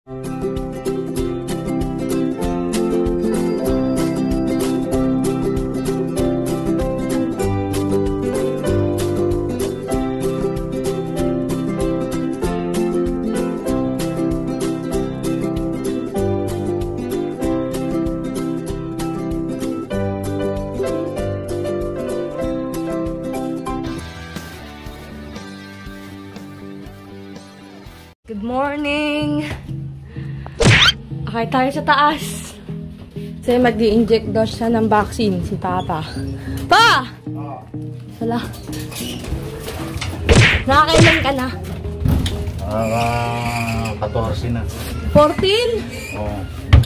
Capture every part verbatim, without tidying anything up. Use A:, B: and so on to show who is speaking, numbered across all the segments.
A: Good morning! Okay, tayo sa taas. Kasi mag-i-inject daw siya ng vaccine, si Papa. Pa! Wala. Nakakailan ka na?
B: Ah, fourteen na.
A: fourteen?
B: Oo.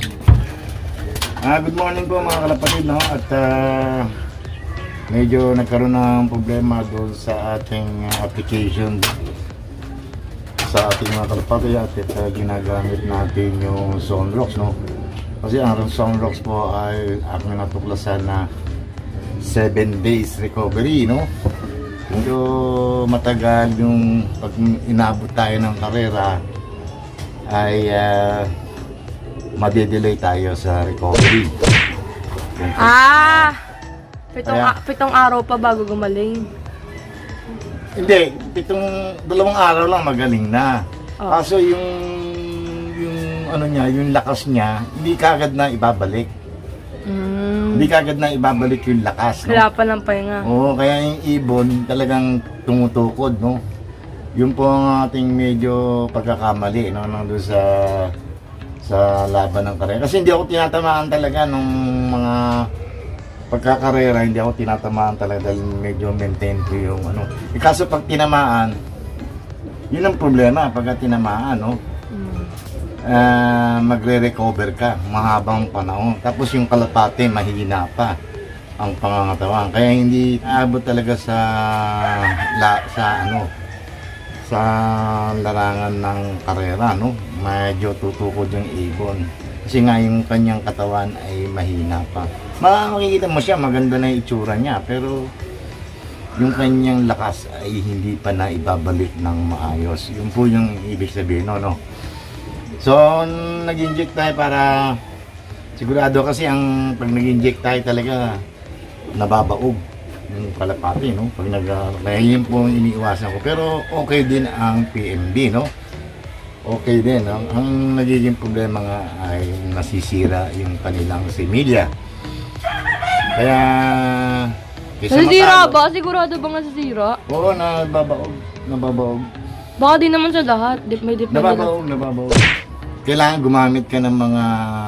B: Ah, good morning po mga kalapatid, no? At uh, medyo nagkaroon ng problema doon sa ating uh, application sa ating mga kalapatid at uh, ginagamit natin yung Sunrocks, no? Kasi ang Sunrocks po ay aking natuklasan na seven days recovery, no? Medyo matagal yung pag inabot tayo ng karera ay uh, madedelay tayo sa recovery.
A: Ah! Pitong,
B: Kaya,
A: pitong araw pa bago gumaling.
B: Hindi, pitong dalawang araw lang magaling na.
A: Oh.
B: Kaso yung yung ano niya, yung lakas niya, hindi kagad na ibabalik.
A: Mm.
B: Hindi kagad na ibabalik yung lakas, no?
A: Wala pa ng pahinga.
B: Oo, kaya yung ibon talagang tumutukod, no? Yun po ang ating medyo pagkakamali, no, nandun sa sa laban ng karera. Kasi hindi ako tinatamaan talaga nung mga pagkakarera, hindi ako tinatamaan talaga dahil medyo maintain ko yung ano. E kaso pag tinamaan, yun ang problema pagka tinamaan, no?
A: Mm.
B: Uh, magre-recover ka mahabang panahon. Tapos yung kalapate, mahina pa ang pangangatawan. Kaya hindi aabot talaga sa la, sa ano sa larangan ng karera, no? Medyo tutukod yung ibon. Kasi nga yung kanyang katawan ay mahina pa. Makikita mo siya, maganda na yung itsura niya, pero yung kanyang lakas ay hindi pa na ibabalik ng maayos. Yun po yung ibig sabihin, no? no? So, nag-inject tayo para sigurado, kasi ang pag nag-inject tayo talaga nababaog yung kalapati, no? Pag nag kaya yun po iniiwasan ko. Pero okay din ang P M B, no? Okay din. Ang, ang nagiging problema nga ay nasisira yung kanilang similya. Kaya
A: nasisira ba? Sigurado ba nga nasisira?
B: Oo, nababaog. Nababaog.
A: Baka di naman sa lahat. May depende.
B: Nababaog, nababaog. Kailangan gumamit ka ng mga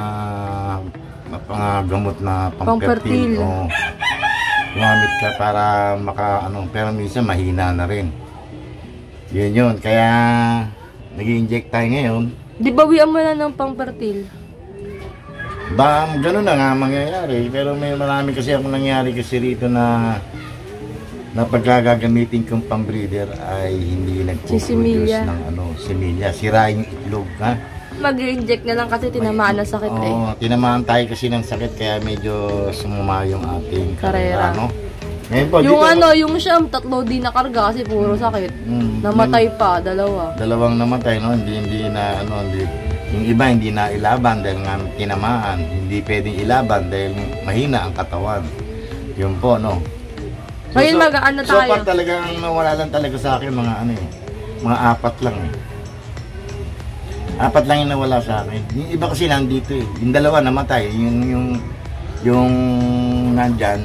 B: mga gamot na pampertil. Oo. Gumamit ka para maka ano, pero minsan mahina na rin. Yun yun. Kaya nag-i-inject tayo ngayon. Di
A: bawian mo na ng pampertil?
B: Ba, gano'n na nga mangyayari. Pero may marami kasi ako nangyari kasi rito na na pagkagagamitin kong pang-breeder ay hindi nagpo-produce ng ano, similya. Sira yung itlog, ha?
A: Mag-inject na lang kasi tinamaan ng sakit. Oo, eh.
B: Oo, tinamaan tayo kasi ng sakit kaya medyo sumuma yung ating karera, no? Po,
A: yung dito, ano, yung siyam, tatlo di nakarga kasi puro sakit. Mm, namatay yun, pa, dalawa.
B: Dalawang namatay, no? Hindi, hindi na, ano, hindi, yung iba hindi na ilaban dahil nga tinamaan. Hindi pwedeng ilaban dahil mahina ang katawan. Yun po, no? So,
A: ngayon so, mag-ano tayo?
B: So far talagang nawala lang talaga sa akin mga ano eh, mga apat lang eh. Apat lang yung nawala sa akin. Yung iba kasi nandito eh. Yung dalawa namatay. Yung, yung, yung nandyan,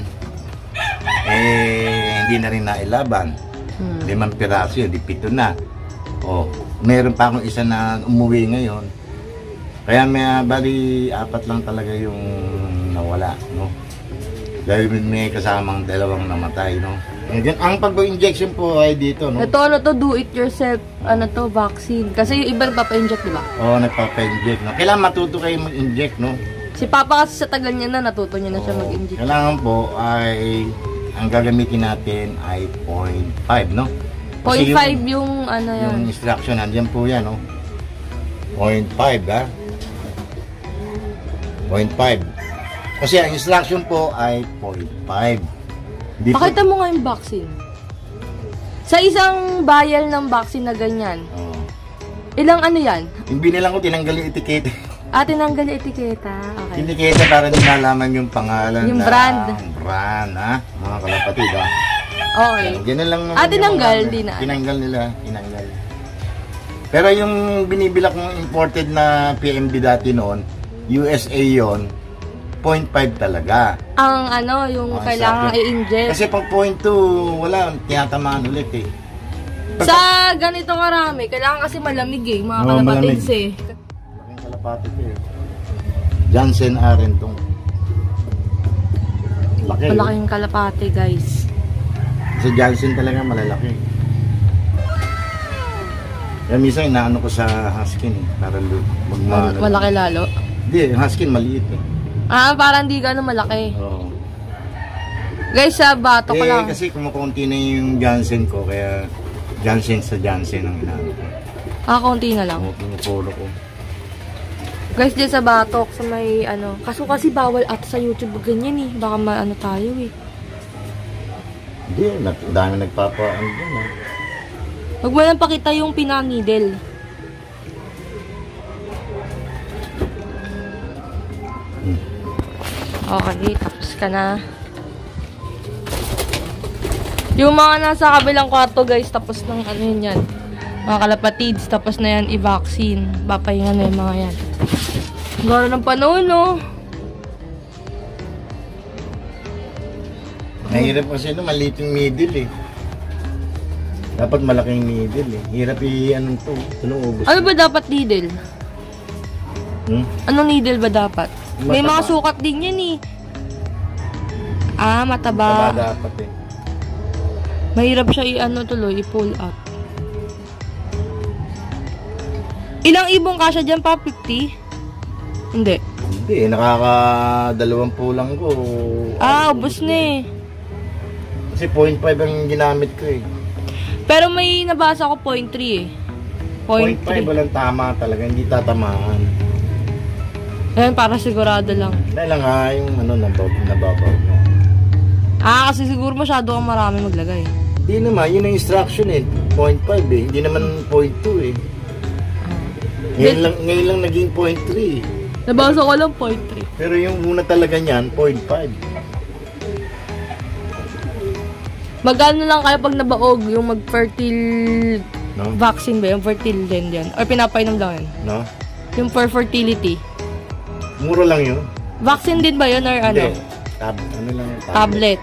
B: eh, hindi na rin nailaban. Hmm. Limang piraso yun, di pito na. O, meron pa akong isa na umuwi ngayon. Kaya may, bali, apat lang talaga yung nawala, no? Dahil may kasamang dalawang namatay, no? Eh, ang pag-injection po ay dito, no?
A: Ito, ano to, do it yourself, ano to, vaccine. Kasi yung iba nagpapa-inject, di ba?
B: Oo, nagpapa-inject, no? Kailangan matuto kayo mag-inject, no?
A: Si Papa kasi sa tagal niya na, natuto niya na siya mag-inject.
B: Kailangan po ay, ang gagamitin natin ay zero point five, no?
A: zero point five yung, yung, ano yan?
B: Yung instruction, nandiyan po yan, no? zero point five, ha? zero point five. Kasi ang instruction po ay zero point five.
A: Pakita mo nga yung vaccine. Sa isang vial ng vaccine na ganyan,
B: oh,
A: Ilang ano yan?
B: Yung binilang ko, tinanggal yung etiketa.
A: Ah, tinanggal yung etiketa. Okay.
B: Etiketa para di nalaman yung pangalan.
A: Yung
B: na,
A: brand.
B: Brand, ha? Mga kalapatid, ha?
A: Okay.
B: Ganun lang naman.
A: Ah, tinanggal,
B: yung,
A: di na.
B: Tinanggal nila, tinanggal. Pero yung binibilak ng imported na P M B dati noon, U S A yon, zero point five talaga.
A: Ang ano, yung
B: Ah,
A: kailangan
B: sabi.
A: i-inject.
B: Kasi pag point two, wala, tinatamaan ulit eh. Pag-
A: Sa ganito karami, kailangan kasi malamig eh, mga
B: Oo,
A: kalapatids eh.
B: Malaking kalapatid eh. Jansen Arentong. Laki.
A: Malaking kalapate guys.
B: Sa Jansen talaga malalaki. Kaya minsan inaano ko sa Husky eh, para magmano.
A: Malaki lalo.
B: Hindi, yung Husky maliit eh.
A: Ah, parang di gano'ng malaki.
B: Oo.
A: Guys, sa batok
B: Eh,
A: lang.
B: kasi kumukunti na yung Jansen ko, kaya Jansen sa Jansen ang inaano ko.
A: Ah, konti na lang.
B: Oo, pinupolo ko.
A: Guys, dyan sa batok, sa may ano. Kaso kasi bawal at sa YouTube ganyan eh. Baka maano tayo eh.
B: Hindi, nag- dami nagpapa-ano dyan ah.
A: Huwag mo lang pakita yung pinanidel.
B: Hmm.
A: Okay, tapos ka na. Yung mga nasa kabilang kwarto guys, tapos ng ano yun yan. Mga kalapatids, tapos na yan i-vaccine. Papahinga na yung mga yan. Gano'n ng panahon, no?
B: Mahirap kasi no, maliit yung middle eh. Dapat malaking middle eh. Hirap i-ano to, tulong ubos.
A: Ano ba dapat needle?
B: Hmm?
A: Anong needle ba dapat? May
B: Mataba.
A: mga sukat din yan eh. Ah,
B: Tama
A: mataba.
B: dapat eh.
A: Mahirap siya i-ano tuloy, i-pull up. Ilang ibong kasya dyan pa? fifty? Hindi.
B: Hindi eh, nakakadalawampu lang ko.
A: Ah, ubos na eh.
B: Kasi point five ang ginamit ko eh.
A: Pero may nabasa ko point three eh.
B: point
A: point
B: five
A: three.
B: walang tama talaga, hindi tatamaan.
A: Ayan, para sigurado lang.
B: Dahil lang nga yung ano, nababaw, nababaw mo.
A: Ah, kasi siguro masyado kang marami maglagay.
B: Hindi naman, yun ang instruction eh. point five eh, hindi naman point two eh. Ngayon lang, ngayon lang naging point three.
A: Nabasa ko lang point three.
B: Pero yung una talaga niyan, point five.
A: Magkano lang kayo pag nabaog yung mag-fertile
B: No?
A: vaccine ba? Yung fertile din yan? Or pinapainom lang yun?
B: No?
A: Yung for fertility.
B: Mura lang yun.
A: Vaccine din ba yun or ano?
B: Hindi. Tab, ano lang yun?
A: Tablet.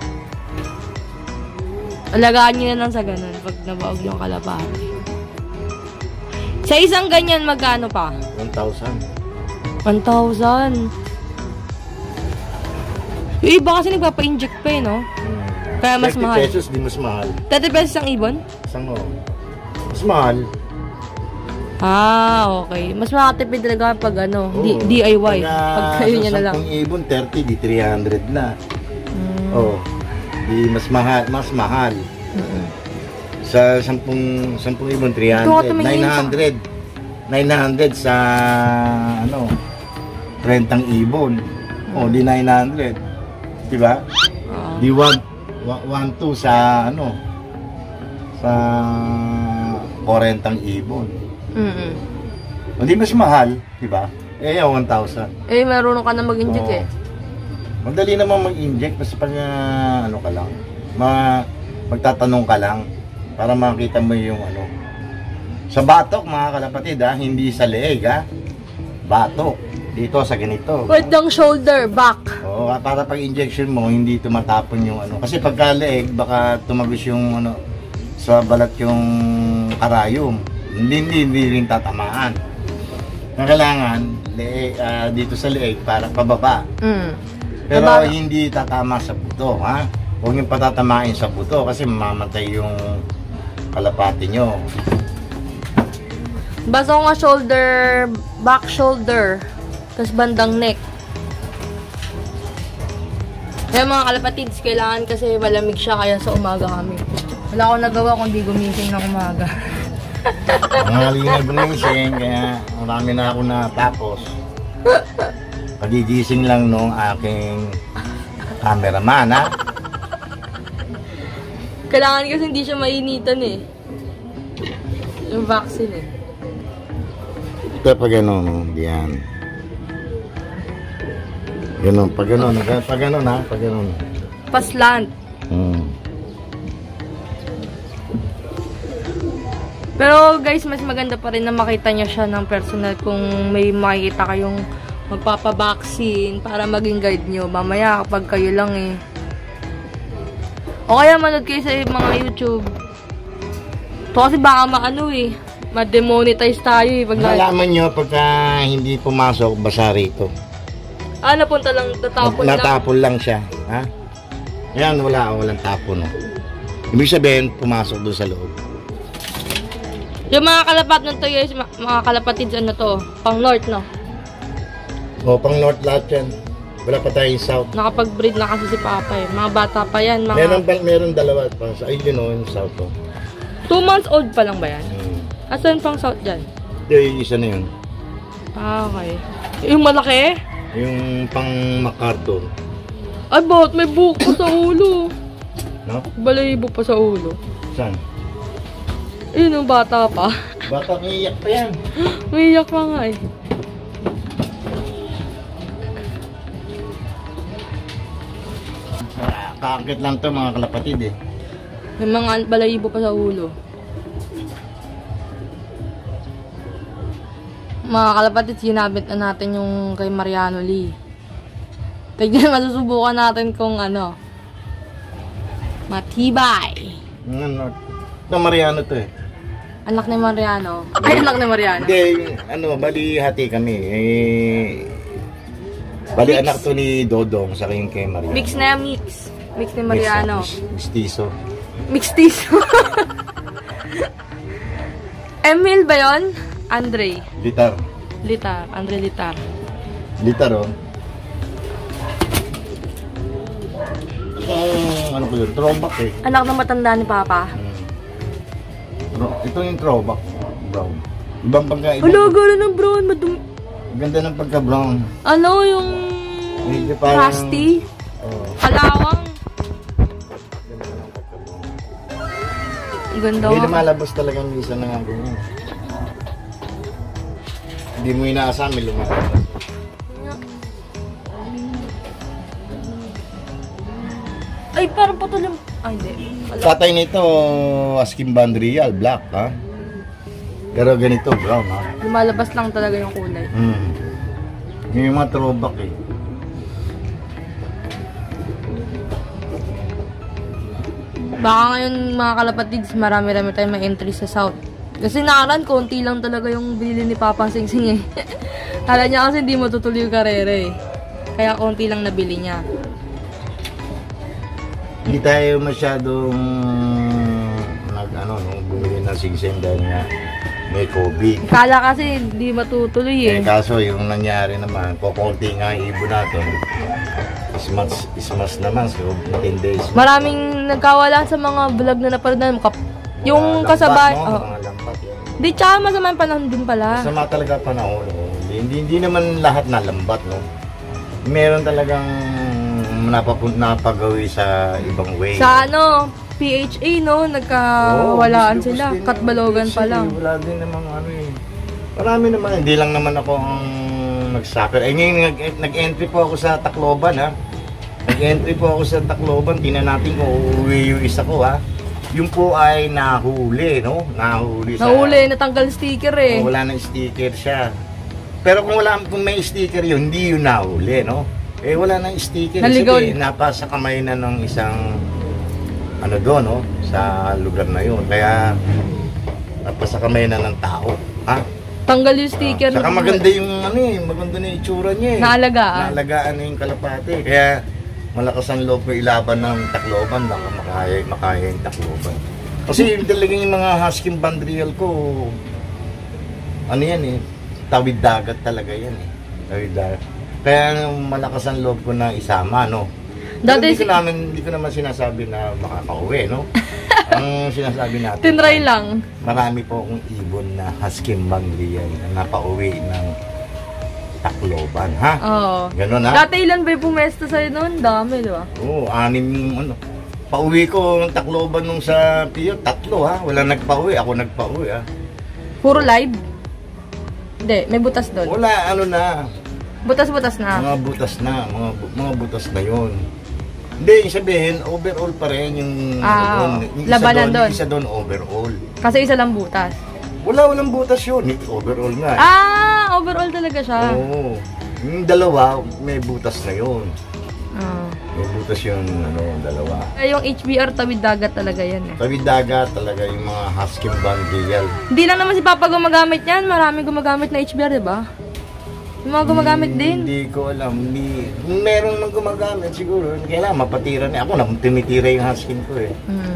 A: Alagaan nyo na lang sa ganun pag nabaog yung kalapate. Sa isang ganyan, magkano pa?
B: one thousand.
A: one thousand. Yung iba kasi nagpapa-inject pa eh, no?
B: Hmm.
A: Kaya mas
B: thirty
A: mahal.
B: pesos, di mas mahal.
A: thirty pesos ang ibon?
B: Isang o. Mas mahal.
A: Ah, okay. Mas makatipid talaga pag ano, D-
B: Oo.
A: D I Y.
B: Pag, ah,
A: Pag kayo niya na lang.
B: Kung ibon, thirty, di three hundred na.
A: Mm.
B: Oh. Di mas mahal, mas mahal.
A: Mm-mm.
B: Sa sampung, sampung ibon, three
A: Ito nga
B: hundred.
A: tumingin
B: nine
A: sa-
B: hundred. nine hundred sa, ano, rentang ibon. Oh, di nine hundred. Diba?
A: Oo.
B: Di one two sa, ano, sa rentang ibon.
A: Mm-mm.
B: Hindi mas mahal, diba? Eh, one thousand.
A: Eh, marunong ka na mag-inject
B: Oo.
A: eh.
B: Madali naman mag-inject basta pag uh, ano ka lang, ma magtatanong ka lang para makita mo yung ano. Sa batok mga kalapatid ha, hindi sa leeg ha. Batok. Dito sa ganito.
A: Pwede ng shoulder, back.
B: Oo, para pag injection mo hindi tumatapon yung ano. Kasi pagka leeg baka tumagos yung ano sa balat yung karayom. Hindi hindi, hindi rin tatamaan. Ang kailangan leeg, ah, dito sa leeg para pababa.
A: Mm.
B: Pero
A: Diba?
B: hindi tatama sa buto, ha? Huwag yung patatamain sa buto kasi mamamatay yung kalapati nyo.
A: Basta ko nga shoulder, back shoulder, tapos bandang neck. Kaya mga kalapatids, kailangan kasi malamig siya kaya sa umaga kami. Wala akong nagawa kundi gumising ng umaga.
B: Mga lingag gumising, kaya marami na ako natapos. Pagigising lang nung aking cameraman, ha?
A: Kailangan kasi hindi siya mainitan eh. Yung vaccine eh.
B: Ito pag gano'n, no? Yan. Gano'n, pag gano'n, pag gano'n ha, pag gano'n.
A: Paslant.
B: Hmm.
A: Pero guys, mas maganda pa rin na makita niya siya ng personal kung may makikita kayong magpapabaksin para maging guide nyo. Mamaya kapag kayo lang eh. O kaya manood kayo sa mga YouTube. Ito kasi baka maano eh. Ma-demonetize tayo eh. Pag
B: Nalaman nyo pagka hindi pumasok, basa rito.
A: Ah, napunta lang, natapon lang.
B: Natapon lang siya. Ha? Yan, wala, walang tapon. No? Ibig sabihin, pumasok doon sa loob.
A: Yung mga kalapat nito guys, mga kalapatids ano to, pang north no?
B: O, pang north lahat yan. Wala pa tayong south.
A: Nakapag-breed na kasi si Papa eh. Mga bata pa yan. Mga...
B: Meron, ba, meron dalawa pa. Sa ayun o, yung south o.
A: Two months old pa lang ba yan?
B: Hmm.
A: Asan pang south dyan?
B: Ito yung isa na yun.
A: Ah, okay. Yung malaki?
B: Yung pang MacArthur.
A: Ay, bakit may buhok pa sa ulo?
B: No?
A: Balayibo pa sa ulo.
B: Saan?
A: Ayun yung bata pa.
B: Bata iiyak pa yan.
A: Umiiyak pa nga eh.
B: Kaakit lang to mga kalapatid eh.
A: May mga balayibo pa sa ulo. Mga kalapatid, sinabit na natin yung kay Mariano Lee. Tignan, masusubukan natin kung ano. Matibay.
B: Ano? Ito Mariano to eh.
A: Anak ni Mariano. Ay, anak ni Mariano.
B: Hindi, ano, bali hati kami. Eh, bali
A: Mix.
B: anak to ni Dodong sa yung kay Mariano.
A: Mix na yan, mix. Mix ni Mariano.
B: Mix, mixtizo.
A: Mixtizo. Emil ba yun? Andre.
B: Litar.
A: Litar. Andre Litar.
B: Litar oh. Itong, ano ko yun, throwback eh.
A: Anak na matanda ni Papa.
B: Hmm. Bro, ito yung throwback. Brown. Ibang pagka, ibang,
A: Hala, gano'n ng brown. Madum...
B: ganda ng pagka-brown.
A: Ano yung...
B: Medyo parang...
A: Rusty?
B: Oh.
A: Kalawang? Ang ganda
B: Hindi
A: nga.
B: lumalabas talaga minsan na nga ganyan. Hindi mo inaasahan, may lumalabas.
A: Ay, parang patuloy. Ay, hindi. Wala.
B: Tatay nito, Askin Bandrial, black ha. Pero ganito, brown ha.
A: Lumalabas lang talaga yung kulay.
B: Hmm. Yung mga throwback eh.
A: Baka ngayon mga kalapatids, marami-rami tayong may entry sa South. Kasi nakaraan, konti lang talaga yung binili ni Papa Singsing eh. Kala niya kasi hindi matutuloy yung karere eh. Kaya konti lang nabili niya.
B: Hindi tayo masyadong nag ano, no, bumili ng singsing dahil nga may COVID.
A: Kala kasi hindi matutuloy
B: Eh
A: eh.
B: kaso yung nangyari naman, kukunti nga yung ibon natin. Ismas, ismas naman, so ten days.
A: Maraming nagkawala sa mga vlog na napanood na kap- yung
B: Mga
A: kasabay.
B: lambat, no?
A: Oh.
B: Mga lambat yan.
A: Di, tsaka masama yung panahon din pala.
B: Masama talaga panahon. No? Hindi, hindi, hindi naman lahat na lambat, no? Meron talagang napapun napagawi sa ibang way.
A: Sa ano, P H A no, nagkawalaan
B: Oo,
A: sila.
B: gusto- gusto
A: Katbalogan
B: din
A: pa
B: naman.
A: lang.
B: Wala din namang ano eh. Marami naman. Hindi lang naman ako ang nag-suffer. Eh ngayon, nag- nag-entry po ako sa Tacloban ha. Nag-entry po ako sa Tacloban. Tingnan natin kung uuwi yung isa ko ha. Yung po ay nahuli, no? Nahuli sa...
A: Nahuli, natanggal sticker eh.
B: Oh, wala nang sticker siya. Pero kung wala kung may sticker yun, hindi yun nahuli, no? Eh wala nang sticker.
A: Naligaw.
B: Sabi, napasa kamay na ng isang ano doon, no? Sa lugar na yun. Kaya napasa kamay na ng tao. Ha?
A: Tanggal yung sticker.
B: Saka maganda yung ano eh, maganda na yung itsura niya eh.
A: Naalagaan.
B: Naalagaan na yung kalapate. Kaya malakas ang loob ko ilaban ng Tacloban, baka makaya, makaya yung Tacloban. Kasi talagang yung mga Husky Bandrial ko, ano yan eh, tawid dagat talaga yan eh. Tawid dagat. Kaya malakas ang loob ko na isama, no? Pero
A: Dati
B: hindi ko
A: si-
B: namin, hindi ko naman sinasabi na makakauwi, no? Ang sinasabi natin,
A: Tinry lang.
B: marami po akong ibon na Husky Bandrial na napauwi ng Tacloban, ha?
A: Oo.
B: Ganon, ha?
A: Dati ilan ba yung pumesta sa'yo noon? Dami, di ba?
B: Oo, anim, ano. Pauwi ko ng Tacloban nung sa Pio, tatlo, ha? Wala nagpauwi, ako nagpauwi, ha?
A: Puro live. Hindi, may butas doon.
B: Wala, ano na.
A: Butas-butas na.
B: Mga butas na, mga, bu- mga butas na yun. Hindi, yung sabihin, overall pa rin yung,
A: Ah,
B: ano, yung isa
A: labanan
B: doon,
A: doon.
B: yung isa doon overall.
A: Kasi isa lang butas.
B: Wala, walang butas yun. Overall nga. eh.
A: Ah, overall talaga siya.
B: Oo. Yung dalawa, may butas na yun.
A: Ah.
B: May butas yung ano, dalawa.
A: Eh, yung H B R tawid dagat talaga yan eh.
B: Tawid dagat talaga yung mga Husky Bandial.
A: Hindi lang naman si Papa gumagamit yan. Maraming gumagamit na H B R, diba? Yung mga gumagamit din.
B: Hindi ko alam. Hindi, kung meron mang gumagamit siguro, kailangan mapatira na. Ako na tumitira yung Husky ko eh.
A: Hmm.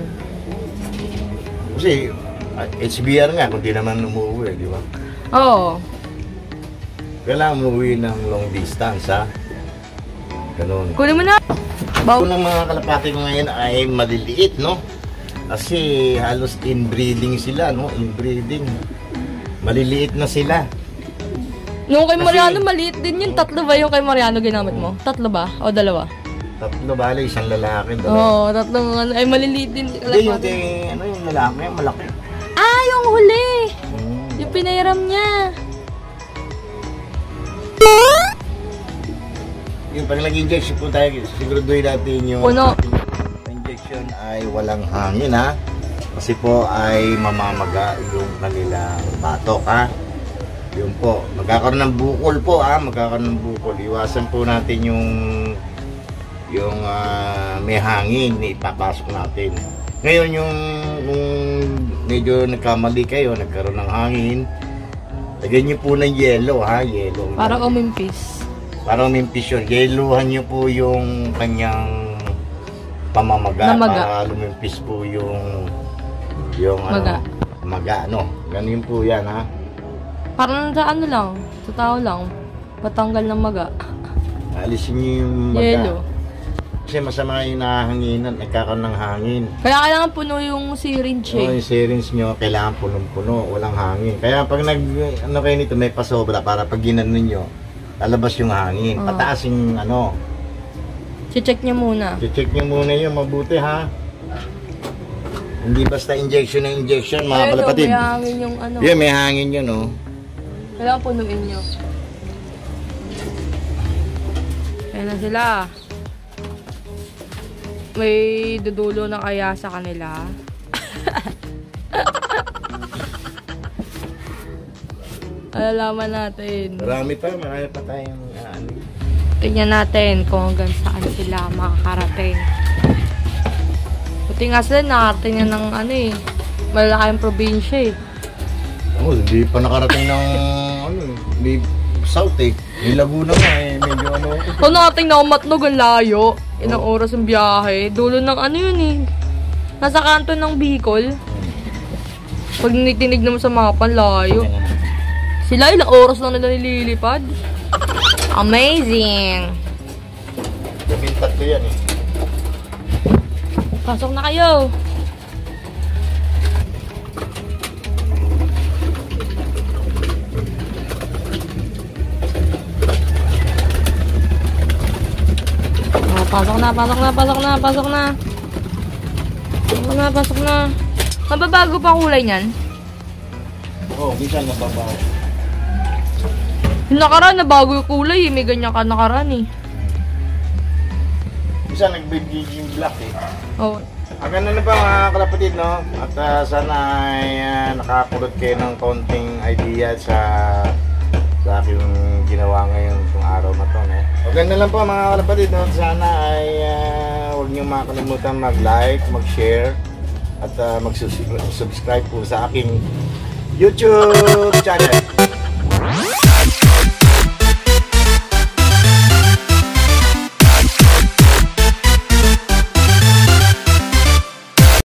B: Kasi ah, H B R nga, kung di naman umuwi, di ba?
A: Oo.
B: Kailangan umuwi ng long distance, ha? Ganun.
A: Kunin mo na. Baw.
B: Ito ng mga kalapati ko ngayon ay maliliit, no? Kasi halos inbreeding sila, no? Inbreeding. Maliliit na sila.
A: Yung kay
B: Kasi-
A: Mariano, maliit din yun. Tatlo ba yung kay Mariano ginamit mo? Tatlo ba? O dalawa?
B: Tatlo bale, isang lalaki, dalawa.
A: Oo, oh, tatlong ano. Ay, maliliit din.
B: Hindi, yung kay, ano yung lalaki, malaki.
A: Ah, yung huli!
B: Hmm.
A: Yung pinairam niya.
B: Yung pag nag-injection po tayo, siguraduhin natin yung
A: Puno.
B: injection ay walang hangin, ha? Kasi po ay mamamaga yung kanilang batok, ha? Yun po, magkakaroon ng bukol po, ha? Magkakaroon ng bukol. Iwasan po natin yung yung ah, may hangin na ipapasok natin. Ngayon yung kung medyo nagkamali kayo, nagkaroon ng hangin, lagyan nyo po ng yelo, ha? Yelo.
A: Para umimpis.
B: Para umimpis yun. Yeluhan nyo po yung kanyang pamamaga.
A: Namaga.
B: Para lumimpis po yung yung
A: Maga.
B: ano, maga, no? Ganun po yan, ha?
A: Parang sa ano lang, sa tao lang. Patanggal ng maga.
B: Alisin nyo yung maga.
A: Yelo.
B: Kasi masama yung nahanginan, nagkakaroon ng hangin.
A: Kaya kailangan puno yung syringe
B: So,
A: eh.
B: yung syringe nyo, kailangan punong-puno, walang hangin. Kaya pag nag, ano kayo nito, may pasobra para pag ginanon nyo, lalabas yung hangin.
A: Oh.
B: Pataas yung ano.
A: Check niya muna.
B: I-check nyo muna yun, mabuti, ha? Hindi basta injection ng injection, mga
A: Ayun,
B: kalapatid.
A: may hangin yung ano.
B: Yeah, may hangin yun, oh.
A: Kailangan punuin nyo. Ayan na sila. May dudulo na kaya sa kanila. Alalaman natin.
B: Marami pa, marami pa tayong uh, ano.
A: Tingnan natin kung hanggang saan sila makakarating. Buti nga sila nakarating na ng ano eh. Malalaking probinsya eh.
B: Oh, hindi pa nakarating ng ano, hindi south eh. Yung Laguna nga eh, medyo ano.
A: Kung nakating na umatnog ang layo, ilang oras ang biyahe, dulo ng ano yun eh. Nasa kanto ng Bicol. Pag nitinig naman sa mapa, layo. Sila ilang oras lang nila nililipad. Amazing!
B: Gabing tatlo yan eh.
A: Pasok na kayo! Oh, pasok na, pasok na, pasok na, pasok na. Pasok na, pasok na. Mababago pa kulay niyan?
B: Oo, oh, minsan nababaw.
A: Yung nakaraan, nabago yung kulay eh. May ganyan ka nakaraan eh.
B: Minsan nagbibiging black eh.
A: Oh.
B: Ang ganda na ba mga kalapatid, no? At uh, sana ay uh, nakakulot kayo ng konting idea sa sa aking ginawa ngayon itong araw na to, no? Maganda lang po mga kalapatid, no? Sana ay uh, huwag niyo makalimutan mag-like, mag-share at uh, mag-subscribe po sa aking YouTube channel.